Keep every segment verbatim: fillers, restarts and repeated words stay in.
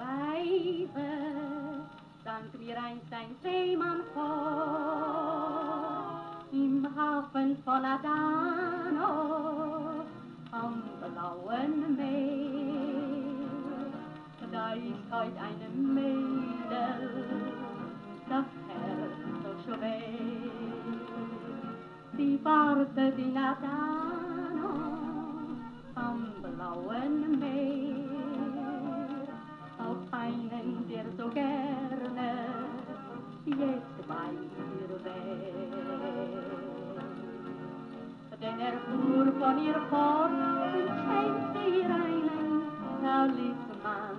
Weibe, sank mir einst ein Seemann vor, im Hafen von Adano, am blauen Meer. Da ist heut eine Mädel, das Herz so schwer. Sie wartet in Adano, am blauen Meer, auf einen, der so gerne jetzt bei ihr wär. Denn er fuhr von ihr fort und schenkte ihr einen Talisman.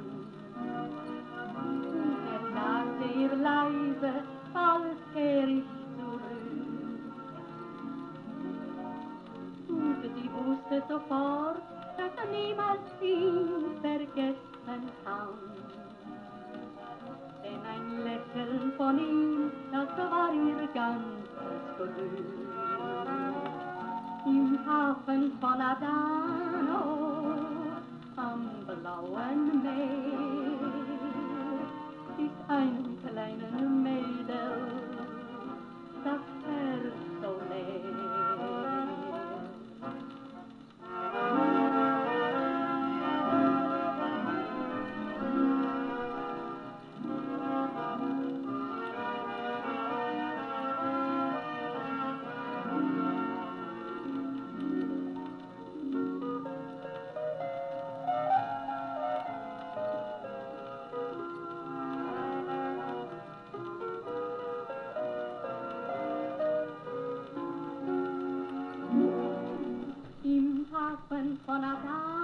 Und er sagte ihr leise, bald kehr ich zurück. Und sie wusste sofort, dass er niemals ihn vergessen kann. Denn ein Lächeln von ihm, das war ihr ganzes Glück. Im Hafen von Adano, am blauen Meer, ist ein kleines Mädel, das Herz so leer. Von Adano